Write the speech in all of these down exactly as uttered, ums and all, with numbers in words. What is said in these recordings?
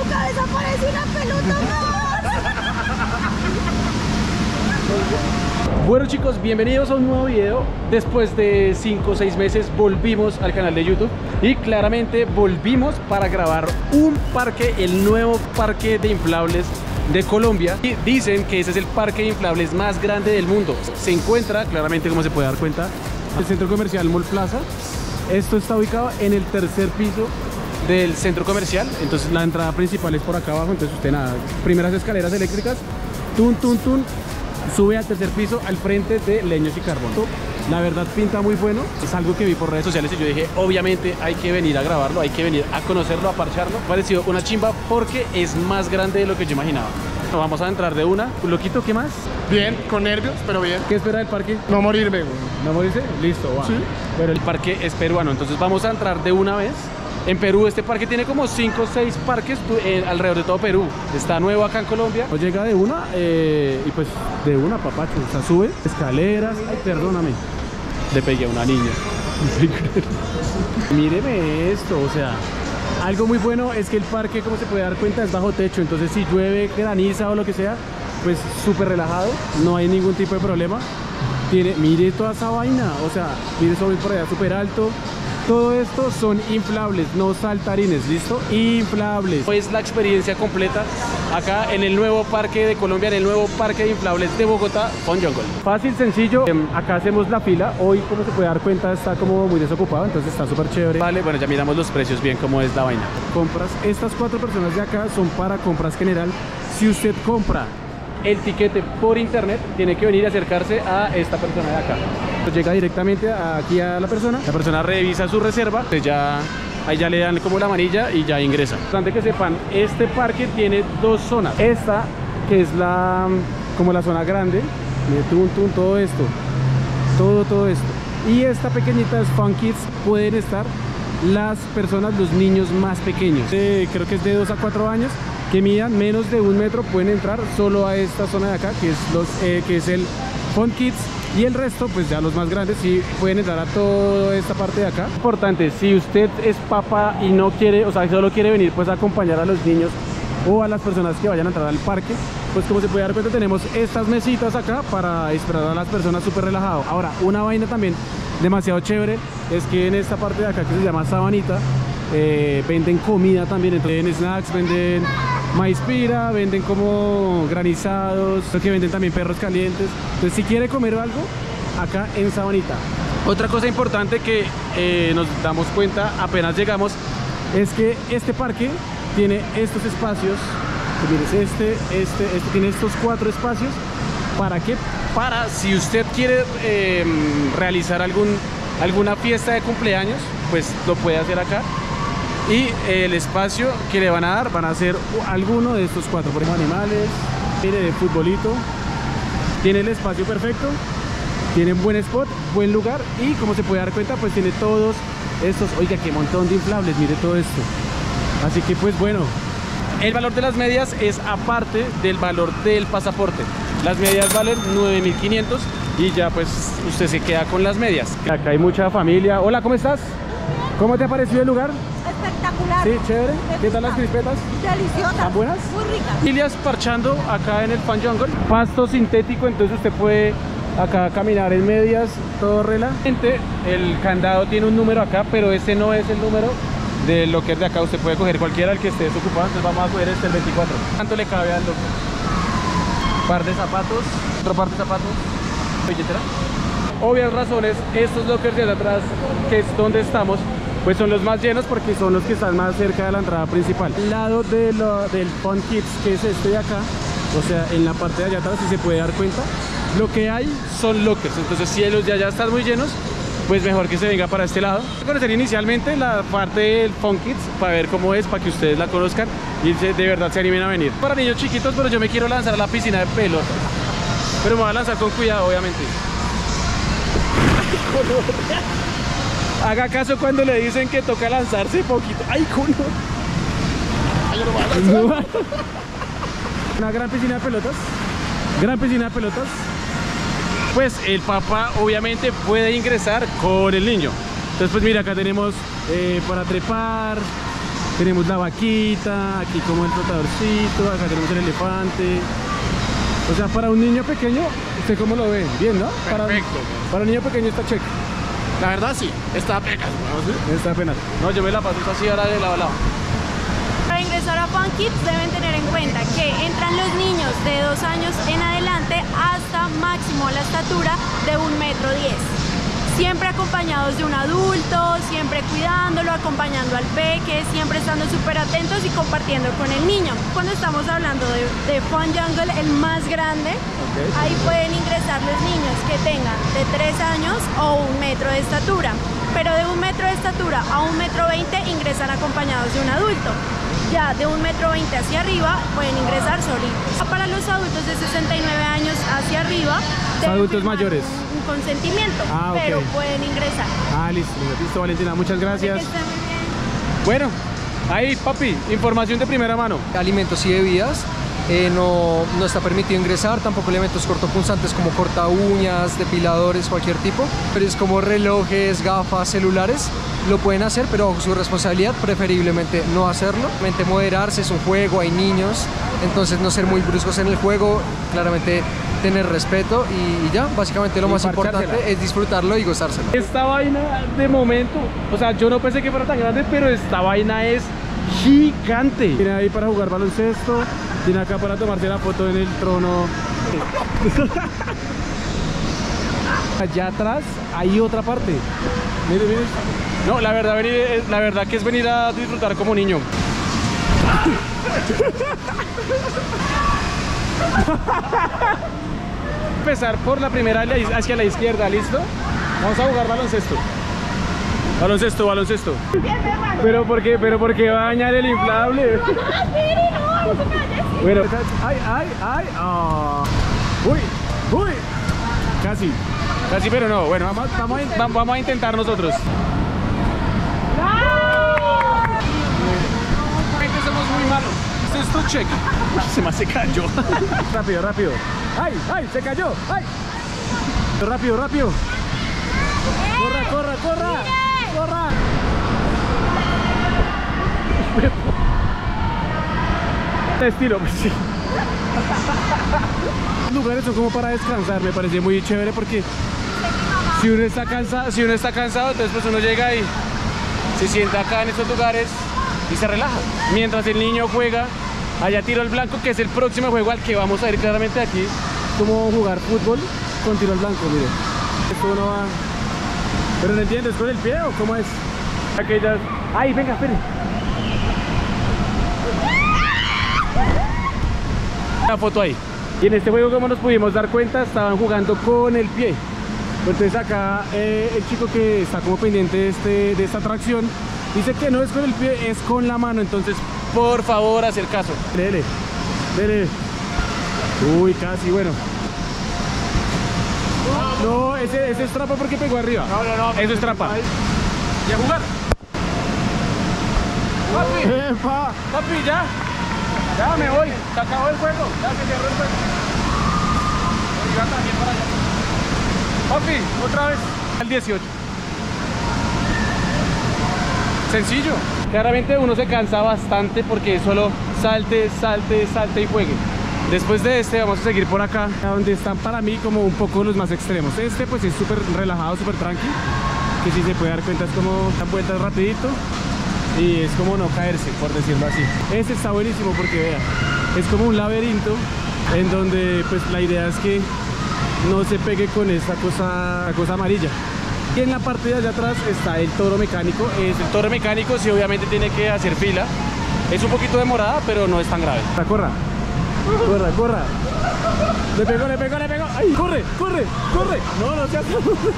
Luca, desaparece una pelota más. Bueno chicos, bienvenidos a un nuevo video. Después de cinco o seis meses volvimos al canal de YouTube y claramente volvimos para grabar un parque, el nuevo parque de inflables de Colombia. Y dicen que ese es el parque de inflables más grande del mundo. Se encuentra, claramente como se puede dar cuenta, el centro comercial Mall Plaza. Esto está ubicado en el tercer piso del centro comercial. Entonces la entrada principal es por acá abajo. Entonces usted nada, primeras escaleras eléctricas, tun tun tun, sube al tercer piso al frente de Leños y Carbón. La verdad pinta muy bueno, es algo que vi por redes sociales y yo dije obviamente hay que venir a grabarlo, hay que venir a conocerlo, a parcharlo. Me pareció una chimba porque es más grande de lo que yo imaginaba. Nos vamos a entrar de una. Loquito, ¿qué más? Bien, con nervios, pero bien. ¿Qué espera del parque? No morirme, güey. ¿No morirse? Listo, va. Sí. Pero el parque es peruano, entonces vamos a entrar de una vez. En Perú este parque tiene como cinco o seis parques eh, alrededor de todo Perú. Está nuevo acá en Colombia. Nos llega de una eh, y pues de una, papacho. O sea, sube escaleras. Ay, perdóname. Le pegué a una niña. Míreme esto, o sea, algo muy bueno es que el parque, como se puede dar cuenta, es bajo techo. Entonces si llueve, graniza o lo que sea, pues súper relajado. No hay ningún tipo de problema. Tiene, mire toda esa vaina. O sea, mire eso por allá súper alto. Todo esto son inflables, no saltarines, ¿listo? Inflables. Es la experiencia completa acá en el nuevo parque de Colombia, en el nuevo parque de inflables de Bogotá, Fun Jungle. Fácil, sencillo. Acá hacemos la fila. Hoy, como se puede dar cuenta, está como muy desocupado, entonces está súper chévere. Vale, bueno, ya miramos los precios bien, cómo es la vaina. Compras. Estas cuatro personas de acá son para compras general. Si usted compra el tiquete por internet, tiene que venir y acercarse a esta persona de acá. Llega directamente aquí a la persona, la persona revisa su reserva, pues ya, ahí ya le dan como la manilla y ya ingresa. Importante que sepan, este parque tiene dos zonas. Esta, que es la como la zona grande, tun, tun, todo esto, todo, todo esto. Y esta pequeñita es Fun Kids, pueden estar las personas, los niños más pequeños, eh, creo que es de dos a cuatro años, que midan menos de un metro, pueden entrar solo a esta zona de acá, que es, los, eh, que es el Fun Kids. Y el resto, pues ya los más grandes sí pueden entrar a toda esta parte de acá. Importante, si usted es papá y no quiere, o sea, solo quiere venir pues a acompañar a los niños o a las personas que vayan a entrar al parque, pues como se puede dar cuenta tenemos estas mesitas acá para esperar a las personas súper relajado. Ahora, una vaina también demasiado chévere es que en esta parte de acá que se llama Sabanita, eh, venden comida también, venden snacks, venden maíz pira, venden como granizados, creo que venden también perros calientes. Entonces si quiere comer algo, acá en Sabanita. Otra cosa importante que eh, nos damos cuenta apenas llegamos es que este parque tiene estos espacios. Mires, este, este, este tiene estos cuatro espacios. ¿Para qué? Para si usted quiere eh, realizar algún, alguna fiesta de cumpleaños, pues lo puede hacer acá. Y el espacio que le van a dar van a ser alguno de estos cuatro, por ejemplo animales, mire, de futbolito. Tiene el espacio perfecto, tiene un buen spot, buen lugar y como se puede dar cuenta pues tiene todos estos, oiga qué montón de inflables, mire todo esto. Así que pues bueno, el valor de las medias es aparte del valor del pasaporte. Las medias valen nueve mil quinientos y ya pues usted se queda con las medias. Acá hay mucha familia. Hola, ¿cómo estás? ¿Cómo te ha parecido el lugar? Espectacular. Sí, chévere. Me ¿Qué tal gusta. las crispetas? Deliciosas. ¿Están buenas? Muy ricas. Familias parchando acá en el Fun Jungle. Pasto sintético, entonces usted puede acá caminar en medias, todo relajante. El candado tiene un número acá, pero ese no es el número del locker de acá. Usted puede coger cualquiera el que esté desocupado, entonces vamos a coger este, el veinticuatro. ¿Cuánto le cabe al locker? Par de zapatos, otro par de zapatos, billetera. Obvias razones, estos lockers de atrás, que es donde estamos, pues son los más llenos porque son los que están más cerca de la entrada principal. Al lado de lo, del Fun Kids, que es este de acá, o sea, en la parte de allá atrás, si se puede dar cuenta, lo que hay son lockers. Entonces si ellos ya, ya están muy llenos, pues mejor que se venga para este lado. Voy a conocer inicialmente la parte del Fun Kids para ver cómo es, para que ustedes la conozcan y se, de verdad se animen a venir. Para niños chiquitos, pero yo me quiero lanzar a la piscina de pelotas, pero me voy a lanzar con cuidado, obviamente. Haga caso cuando le dicen que toca lanzarse poquito. ¡Ay, culo! Ay, yo no voy a lanzar. Una gran piscina de pelotas. Gran piscina de pelotas. Pues el papá obviamente puede ingresar con el niño. Entonces pues mira, acá tenemos eh, para trepar, Tenemos la vaquita, aquí como el flotadorcito, acá tenemos el elefante. O sea, para un niño pequeño, ¿usted cómo lo ve? Bien, ¿no? Para, Perfecto. para un niño pequeño está check. La verdad sí, está apenas, ¿no? Está apenas. No, yo me la paso así ahora de lado a lado. Para ingresar a Fun Kids deben tener en cuenta que entran los niños de dos años en adelante hasta máximo la estatura de un metro diez. Siempre acompañados de un adulto, siempre cuidándolo, acompañando al peque, siempre estando súper atentos y compartiendo con el niño. Cuando estamos hablando de, de Fun Jungle, el más grande, Okay. ahí pueden ingresar los niños que tengan de tres años o un metro de estatura. Pero de un metro de estatura a un metro veinte ingresan acompañados de un adulto. Ya de un metro veinte hacia arriba pueden ingresar solitos. Para los adultos de sesenta y nueve años hacia arriba, deben Adultos firmar mayores. un, un consentimiento, Ah, ok. pero pueden ingresar. Ah, listo, listo, Valentina, muchas Que gracias. estén muy bien. Bueno, ahí, papi, información de primera mano. Alimentos y bebidas. Eh, no, no está permitido ingresar, tampoco elementos cortopunzantes como corta uñas, depiladores, cualquier tipo, pero es como relojes, gafas, celulares, lo pueden hacer, pero bajo su responsabilidad, preferiblemente no hacerlo. Realmente moderarse, es un juego, hay niños, entonces no ser muy bruscos en el juego, claramente tener respeto y, y ya, básicamente lo Y más parchársela. importante es disfrutarlo y gozárselo. Esta vaina de momento, o sea, yo no pensé que fuera tan grande, pero esta vaina es gigante. Tiene ahí para jugar baloncesto, tiene acá para tomarse la foto en el trono. Allá atrás hay otra parte. Mire, mire. No, la verdad, venir, es- la verdad que es venir a disfrutar como niño. Empezar por la primera hacia la izquierda, ¿listo? Vamos a jugar baloncesto. Baloncesto, baloncesto. Pero por qué, pero por qué va a dañar el inflable. Bueno, ay, ay, ay. ah. Uy, uy. Casi, casi, pero no. Bueno, vamos, vamos, a, vamos vamos a intentar nosotros. Somos muy malos. Esto es check. Se me hace cayó. Rápido, rápido. ¡Ay, ay! ¡Se cayó! ¡Ay! Rápido, rápido. ¡Corra, corra, corra! ¡Corra! Estilo, pues sí. Los lugares son como para descansar, me parece muy chévere porque si uno está cansado, si uno está cansado, entonces pues uno llega y se sienta acá en estos lugares y se relaja. Mientras el niño juega allá tiro al blanco, que es el próximo juego al que vamos a ir claramente aquí. Como jugar fútbol con tiro al blanco, mire. Esto no va. Pero no entiendo, ¿es con el pie o cómo es? Aquellas. ¡Ay, venga, espere! La foto ahí. Y en este juego, como nos pudimos dar cuenta, estaban jugando con el pie. Entonces acá eh, el chico que está como pendiente de, este, de esta atracción dice que no es con el pie, es con la mano. Entonces, por favor, hacer caso. Dele, dele. Uy, casi, bueno. No, ese, ese es trampa porque pegó arriba. No, no, no. Eso es trampa. ¿Y a jugar? Papi, ¡Epa! papi, ya. Ya me voy. Se acabó el juego. Ya se cerró el juego. Oiga, también para allá. Papi, otra vez. Al dieciocho. Sencillo. Claramente uno se cansa bastante porque solo salte, salte, salte y juegue. Después de este vamos a seguir por acá, donde están para mí como un poco los más extremos. Este pues es súper relajado, súper tranqui, que si se puede dar cuenta es como dan vueltas rapidito y es como no caerse, por decirlo así. Este está buenísimo porque vea, es como un laberinto en donde pues la idea es que no se pegue con esta cosa, cosa amarilla. Y en la parte de allá atrás está el toro mecánico. Es el toro mecánico, sí, obviamente tiene que hacer fila. Es un poquito demorada, pero no es tan grave. Corra, corra, corra. Le pegó, le pegó, le pegó. ¡Ay! ¡Corre, corre, corre! No, no seas.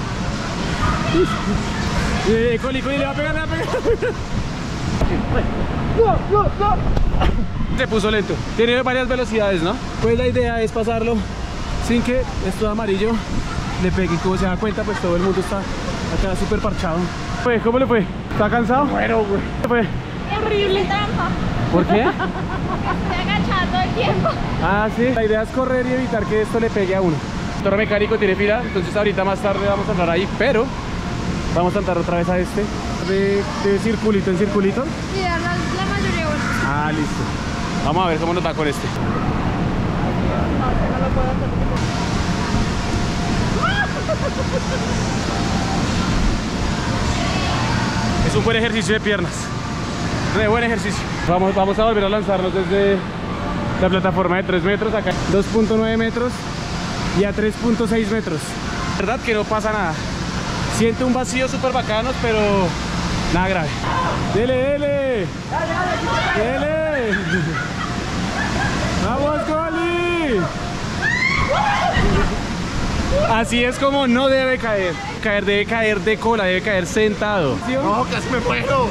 Eh, Coli, Coli, le va a pegar, le va a pegar. No, no, no. Se puso lento. Tiene varias velocidades, ¿no? Pues la idea es pasarlo sin que esto de amarillo le pegue. Como se da cuenta, pues todo el mundo está acá súper parchado. Pues, ¿cómo le fue? ¿Está cansado? Bueno, güey. ¿Qué fue? Horrible trampa. ¿Por qué? Estoy agachada todo el tiempo. Ah, sí. La idea es correr y evitar que esto le pegue a uno. El toro mecánico tiene fila, entonces ahorita más tarde vamos a entrar ahí, pero vamos a entrar otra vez a este De, de circulito en circulito. Sí, la, la mayoría bueno. Ah, listo. Vamos a ver cómo nos va con este. No, no lo puedo hacer. Es un buen ejercicio de piernas. Re buen ejercicio. Vamos, vamos a volver a lanzarnos desde la plataforma de tres metros acá. dos punto nueve metros y a tres punto seis metros. La verdad que no pasa nada. Siento un vacío súper bacano, pero nada grave. ¡Dele, dele! ¡Dele! ¡Vamos, Coli! Así es como no debe caer. Caer debe caer de cola, debe caer sentado. No, casi me muero.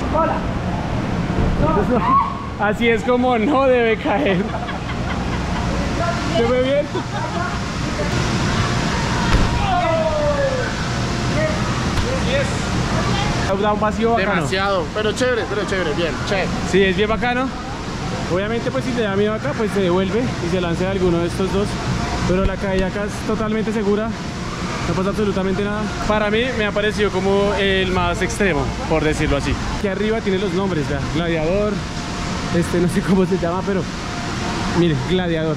Así es como no debe caer. ¿Se ve bien? Da un vacío bacano. Demasiado, pero chévere, pero chévere, bien, chévere. Sí, es bien bacano. Obviamente pues si le da miedo acá, pues se devuelve y se lance a alguno de estos dos. Pero la caída acá es totalmente segura. No pasa absolutamente nada. Para mí me ha parecido como el más extremo, por decirlo así. Aquí arriba tiene los nombres, ¿verdad? Gladiador, este no sé cómo se llama, pero mire, Gladiador.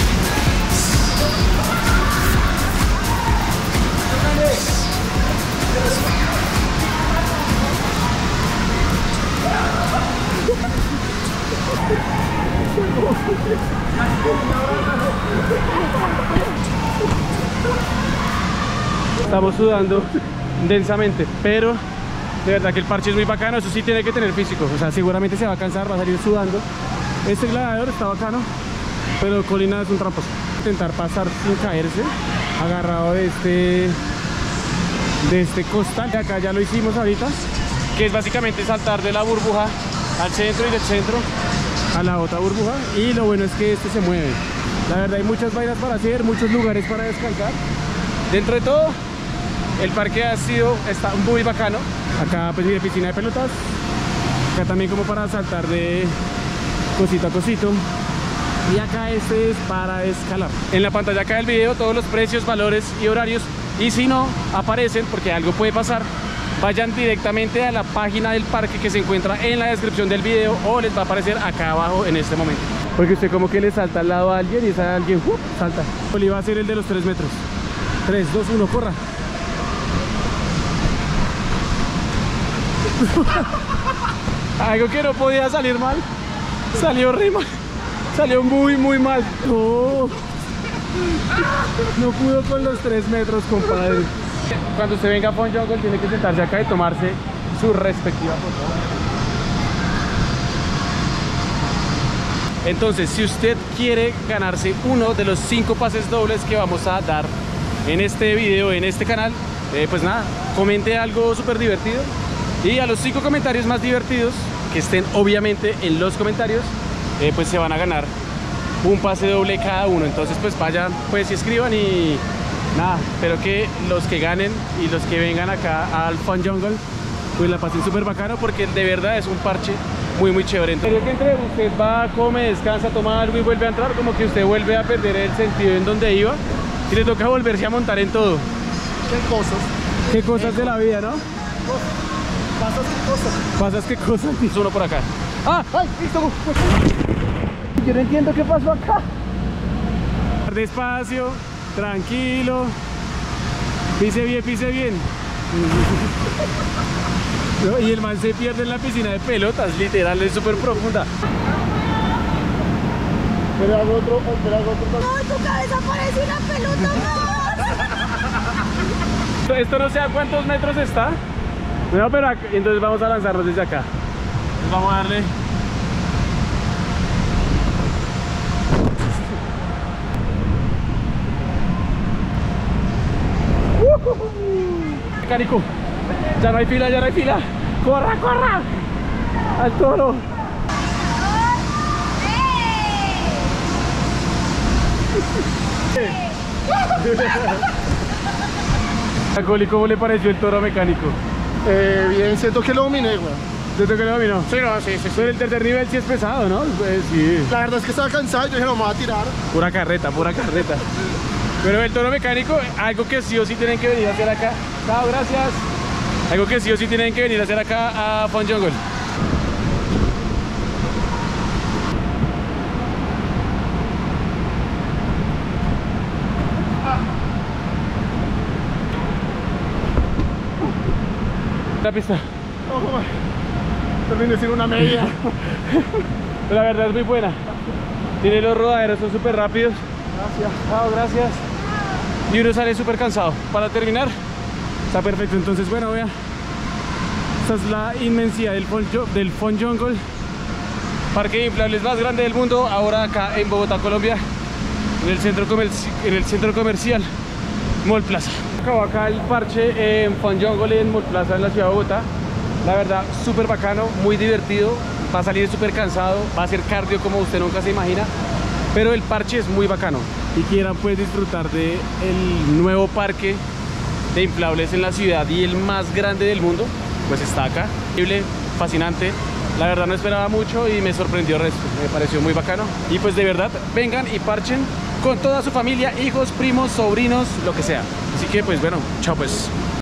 Estamos sudando densamente, pero de verdad que el parche es muy bacano. Eso sí tiene que tener físico, o sea, seguramente se va a cansar, va a salir sudando. Este Gladiador está bacano, pero Colina es un tramposo. Intentar pasar sin caerse, agarrado de este de este costal, que acá ya lo hicimos ahorita, que es básicamente saltar de la burbuja al centro y del centro a la otra burbuja. Y lo bueno es que este se mueve. La verdad hay muchas vainas para hacer, muchos lugares para descansar. Dentro de todo, el parque ha sido, está muy bacano. Acá pues mire, piscina de pelotas. Acá también como para saltar de cosito a cosito. Y acá este es para escalar. En la pantalla acá del video todos los precios, valores y horarios. Y si no aparecen, porque algo puede pasar, vayan directamente a la página del parque que se encuentra en la descripción del video, o les va a aparecer acá abajo en este momento. Porque usted como que le salta al lado a alguien y ese alguien ¡uh! Salta. Oli va a ser el de los tres metros. tres, dos, uno, corra. Algo que no podía salir mal, salió re mal. Salió muy muy mal. No, no pudo con los tres metros, compadre. Cuando usted venga a Fun Jungle tiene que sentarse acá y tomarse su respectiva foto. Entonces, si usted quiere ganarse uno de los cinco pases dobles que vamos a dar en este video, en este canal, eh, pues nada, comente algo súper divertido. Y a los cinco comentarios más divertidos, que estén obviamente en los comentarios, eh, pues se van a ganar un pase doble cada uno. Entonces pues vayan, pues y escriban y nada, espero que los que ganen y los que vengan acá al Fun Jungle pues la pasen súper bacano, porque de verdad es un parche muy muy chévere. Entonces que entre, usted va, come, descansa, toma algo y vuelve a entrar, como que usted vuelve a perder el sentido en donde iba y le toca volverse a montar en todo. ¿Qué cosas? Qué cosas de la vida, ¿no? Pasas qué cosas. ¿Pasas qué cosas? Dice uno por acá. ¡Ah! ¡Ay! ¡Listo! Yo no entiendo qué pasó acá. Despacio, tranquilo. Pise bien, pise bien. No, y el man se pierde en la piscina de pelotas, literal, es súper profunda. Pero hago otro, pero hago otro. No, tu cabeza parece una pelota más. Esto no sé a cuántos metros está. No, pero acá, entonces vamos a lanzarnos desde acá. Entonces vamos a darle. Mecánico, ya no hay fila, ya no hay fila. ¡Corra, corra! ¡Al toro! A Coli, ¿cómo le pareció el toro mecánico? Eh, bien, siento que lo dominé, güey. ¿Siento que lo dominó? Sí, no, sí, sí, sí. Pero el tercer nivel sí es pesado, ¿no? Pues, sí. La verdad es que estaba cansado, yo dije, no, me voy a tirar. Pura carreta, pura carreta. Pero el toro mecánico, algo que sí o sí tienen que venir a hacer acá. Chao, gracias. Algo que sí o sí tienen que venir a hacer acá a Fun Jungle. La pista. Oh, terminé sin una media. La verdad es muy buena. Tiene los rodaderos, son súper rápidos. Gracias. Chao, gracias. Y uno sale súper cansado. Para terminar, está perfecto. Entonces, bueno, vea. Esta es la inmensidad del Fun, del Fun Jungle, parque de inflables más grande del mundo. Ahora acá en Bogotá, Colombia, en el centro, comerci en el centro comercial Mall Plaza. Acabo acá el parche en Fun Jungle en Mall Plaza en la ciudad de Bogotá. La verdad, súper bacano, muy divertido. Va a salir súper cansado, va a ser cardio como usted nunca se imagina, pero el parche es muy bacano. Y quieran pues disfrutar de el nuevo parque de inflables en la ciudad y el más grande del mundo, pues está acá. Increíble, fascinante. La verdad no esperaba mucho y me sorprendió el resto. Me pareció muy bacano. Y pues de verdad, vengan y parchen con toda su familia, hijos, primos, sobrinos, lo que sea. Así que pues bueno, chao pues.